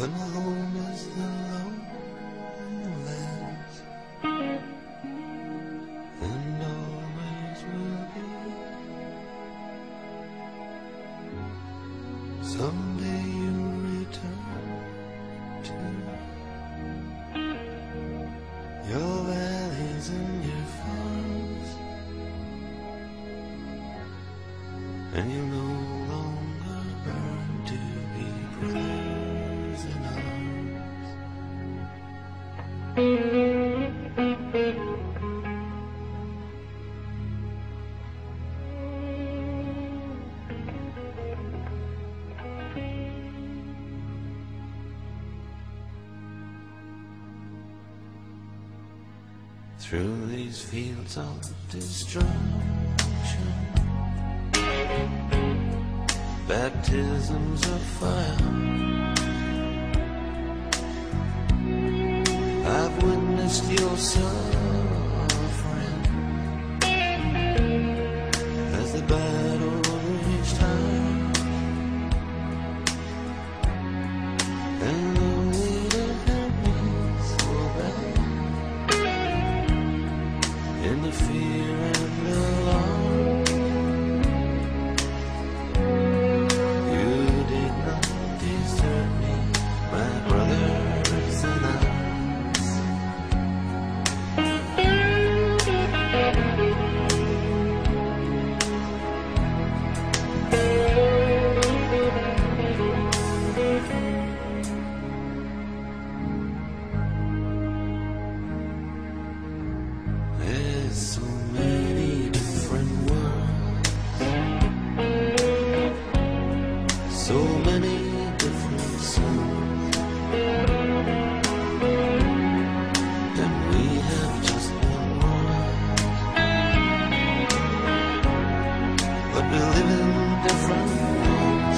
but my home is the lowlands, and always will be. Someday you'll return to your valleys and your farms, and you no longer burn to be brothers in arms. Through these fields of destruction, baptisms of fire, I've witnessed your suffering as the battle raged high, and the weight of heaviness will bear in the fear and the alarm. You did not desert me, my brothers and arms. There's so many different worlds, so many different suns, and we have just one world, but we live in different worlds.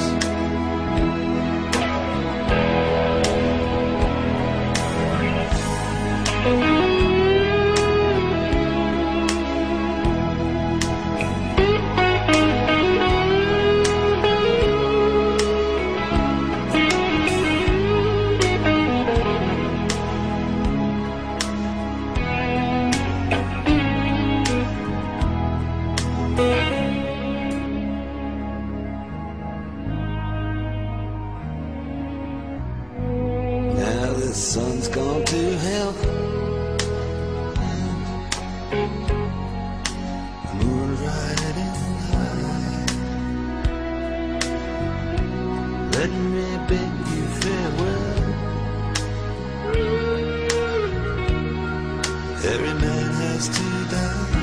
Now the sun's gone to hell, the moon's riding high. Let me bid you farewell. Every man has to die,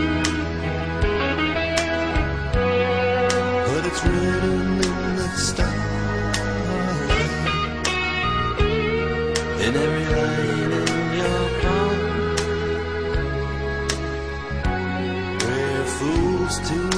but it's written in the stars. In every line in your palm, we're fools to